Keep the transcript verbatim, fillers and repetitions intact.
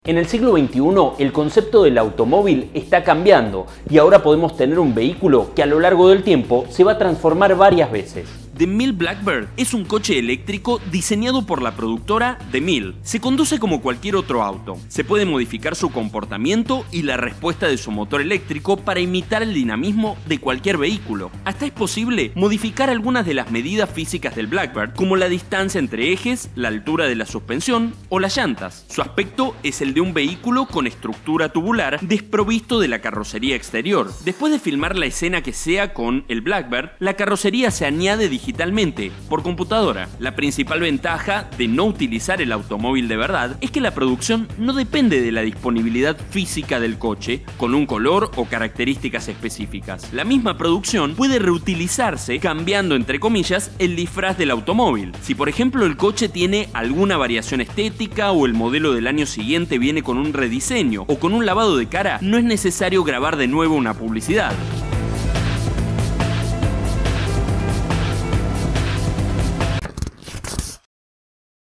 En el siglo veintiuno, el concepto del automóvil está cambiando y ahora podemos tener un vehículo que a lo largo del tiempo se va a transformar varias veces. The Mill Blackbird es un coche eléctrico diseñado por la productora The Mill. Se conduce como cualquier otro auto. Se puede modificar su comportamiento y la respuesta de su motor eléctrico para imitar el dinamismo de cualquier vehículo. Hasta es posible modificar algunas de las medidas físicas del Blackbird, como la distancia entre ejes, la altura de la suspensión o las llantas. Su aspecto es el de un vehículo con estructura tubular desprovisto de la carrocería exterior. Después de filmar la escena que sea con el Blackbird, la carrocería se añade digitalmente digitalmente, por computadora. La principal ventaja de no utilizar el automóvil de verdad es que la producción no depende de la disponibilidad física del coche, con un color o características específicas. La misma producción puede reutilizarse cambiando, entre comillas, el disfraz del automóvil. Si por ejemplo el coche tiene alguna variación estética o el modelo del año siguiente viene con un rediseño o con un lavado de cara, no es necesario grabar de nuevo una publicidad.